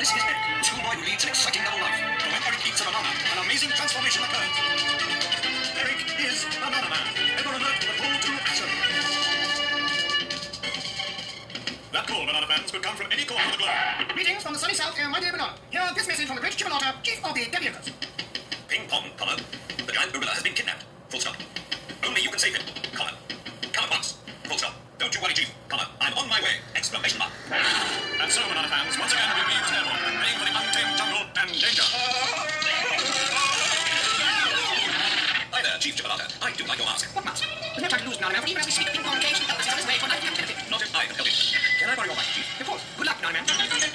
This is Ed, the schoolboy who leads an exciting double life. But when Eric eats a banana, an amazing transformation occurs. Eric is Banana Man, ever alert for the call to action. That call, Banana fans, could come from any corner of the globe. Greetings from the sunny south, my dear Banana. Here, this message from the great Chipolata, chief of the Deviators. Ping Pong, comma. The giant gorilla has been kidnapped. Full stop. Only you can save him, comma. Come at once. Full stop. Don't you worry, Chief, comma. I'm on my way. Exclamation mark. And so, Banana fans, once again, we leave Snowball, praying for the untamed jungle and danger. Hi there, Chief Chipolata. I do like your mask. What mask? There's no time to lose, Banana Man, for even as we speak, Ping Pong cage help us on his way for life captivity. Not if I can help it. Can I borrow your mic, Chief? Of course. Good luck, Banana Man.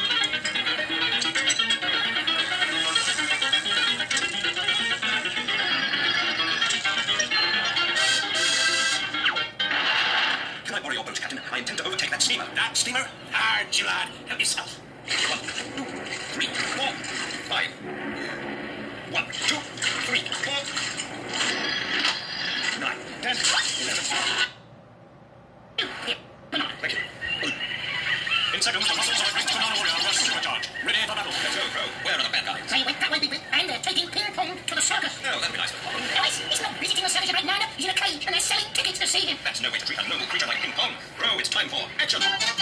Can I borrow your boat, Captain? I intend to overtake that steamer. That steamer? Hard, you lad. Help yourself. 1, 2, 3, 4, 5. 1, 2, 3, 4, 9, 10, 11. Thank you. In seconds, the muscles of a great banana warrior are supercharged. Ready for battle. Let's go, Crow. Where are the bad guys? They went that way, people, and they're taking Ping Pong to the circus. No, that'd be nice. He's not visiting the circus right now. He's in a cage, and they're selling tickets to see him. That's no way to treat a noble creature like Ping Pong. Crow, it's time for action.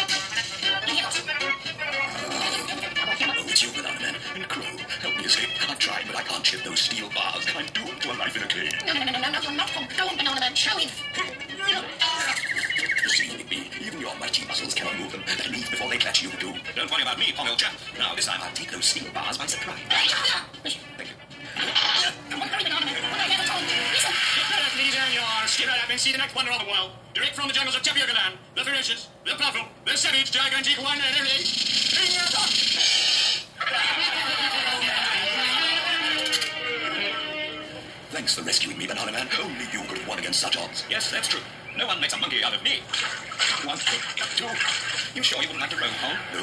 Oh, it's you, Banana Man. And Crow, help me escape. I've tried, but I can't shift those steel bars. I'm doomed to a life in a cage. No, you're not Pong. Go on, Banana Man, show him. You see, Bigby, even your mighty muscles cannot move them. They leave before they catch you, too. Don't worry about me, Pong, old chap. Now, this time I'll take those steel bars by surprise. Thank you. Come on, hurry, Banana Man. What do I get at all? Listen. Please and your skipper have been see the next wonder of the world. Direct from the jungles of Tapioca Land, the ferocious, the powerful, the savage, gigantic one and everything. Thanks for rescuing me, Banana Man. Only you could have won against such odds. Yes, that's true. No one makes a monkey out of me. 1, 2. You sure you wouldn't like to row, Pong? No,